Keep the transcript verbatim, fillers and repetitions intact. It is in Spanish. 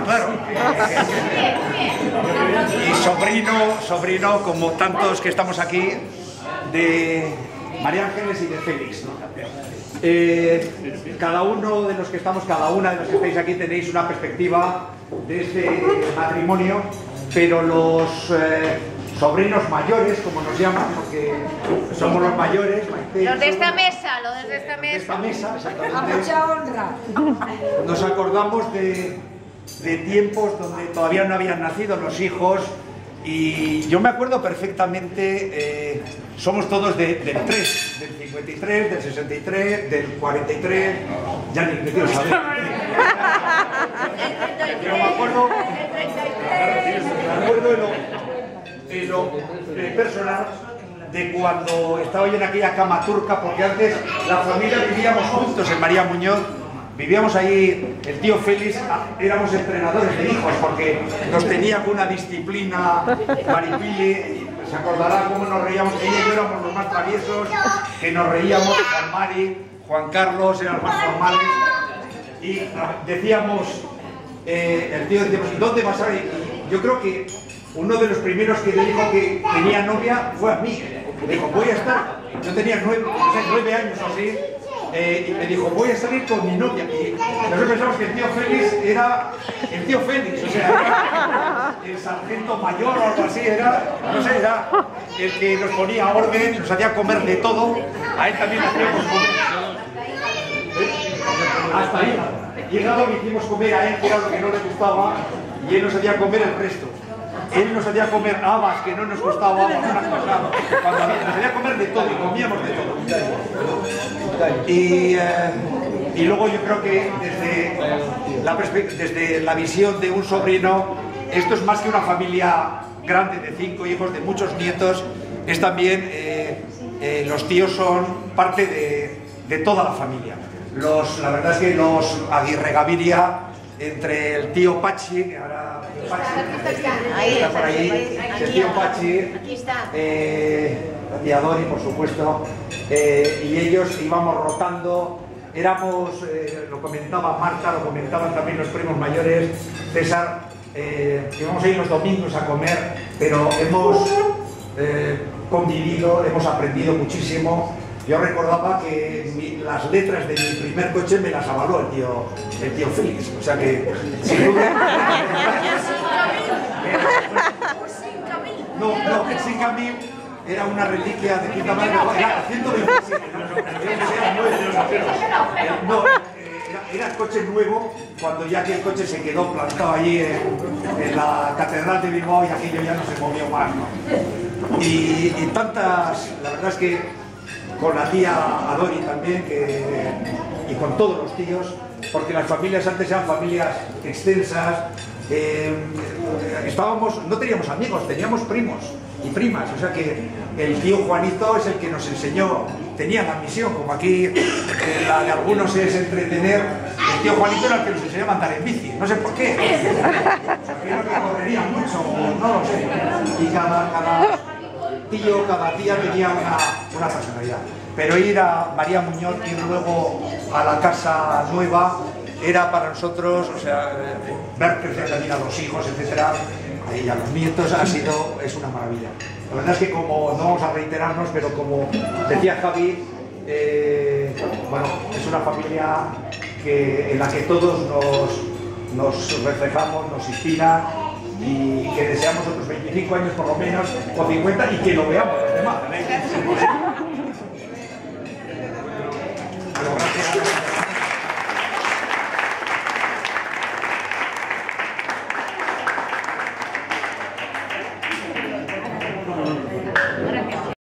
claro. Y sobrino, sobrino, como tantos que estamos aquí, de María Ángeles y de Félix. Eh, cada uno de los que estamos, cada una de los que estáis aquí tenéis una perspectiva de este matrimonio, pero los eh, sobrinos mayores, como nos llaman, porque somos los mayores, Maite, los de esta mesa, los de esta mesa, de esta mesa, exactamente. A mucha honra. Nos acordamos de, de tiempos donde todavía no habían nacido los hijos, y yo me acuerdo perfectamente, eh, somos todos de, del tres, del cincuenta y tres, del sesenta y tres, del cuarenta y tres, ya ni me quiero saber. Pero me acuerdo, me acuerdo de lo, de lo de personal de cuando estaba yo en aquella cama turca, porque antes la familia vivíamos juntos en María Muñoz. Vivíamos ahí, el tío Félix, éramos entrenadores de hijos porque nos tenía con una disciplina Maripili, se acordará cómo nos reíamos, ella y yo éramos los más traviesos, que nos reíamos, Juan Mari, Juan Carlos eran los más formales, y decíamos, eh, el tío decíamos, ¿dónde vas a ir? Y yo creo que uno de los primeros que le dijo que tenía novia fue a mí, me dijo, voy a estar, yo tenía nueve, o sea, nueve años o así, Eh, y me dijo, voy a salir con mi novia. Y nosotros pensamos que el tío Félix era el tío Félix, o sea, era el sargento mayor o algo así, era, no sé, era el que nos ponía orden, nos hacía comer de todo, a él también le hacíamos comer. Hasta ahí, llegado le hicimos comer a él, que era lo que no le gustaba, y él nos hacía comer el resto. Él nos hacía comer habas, que no nos gustaba, habas, una cosa, cuando había, nos hacía comer de todo y comíamos de todo. Y, eh, y luego yo creo que desde la, desde la visión de un sobrino, esto es más que una familia grande de cinco hijos, de muchos nietos, es también, eh, eh, los tíos son parte de, de toda la familia. Los, la verdad es que los Aguirre Gaviria, entre el tío Pachi, que ahora Pachi, está por ahí, el tío Pachi, eh, la tía Dori, por supuesto, eh, y ellos íbamos rotando, éramos, eh, lo comentaba Marta, lo comentaban también los primos mayores, César, eh, íbamos a ir los domingos a comer, pero hemos eh, convivido, hemos aprendido muchísimo. Yo recordaba que mi, las letras de mi primer coche me las avaló el tío, el tío Félix, o sea que sin duda... No, no, el cinco mil era una reliquia de quinta madre, era ciento veintisiete, no, era, era el coche nuevo cuando ya que el coche se quedó plantado allí en, en la Catedral de Bilbao y aquello ya no se movió más, ¿no? Y, y tantas, la verdad es que con la tía Adori también, que, y con todos los tíos, porque las familias antes eran familias extensas, eh, estábamos, no teníamos amigos, teníamos primos y primas, o sea que el tío Juanito es el que nos enseñó, tenía la misión, como aquí eh, la de algunos es entretener, el tío Juanito era el que nos enseñó a andar en bici, no sé por qué, porque era que correría mucho, no lo sé, y cada... cada tío, cada tía tenía una, una personalidad, pero ir a María Muñoz, ir luego a la casa nueva, era para nosotros, o sea, ver crecer también a los hijos, etcétera, y a los nietos, ha sido, es una maravilla. La verdad es que, como, no vamos a reiterarnos, pero como decía Javi, eh, bueno, es una familia que, en la que todos nos, nos reflejamos, nos inspira, y que deseamos otros veinticinco años por lo menos, o cincuenta, y que lo veamos los demás.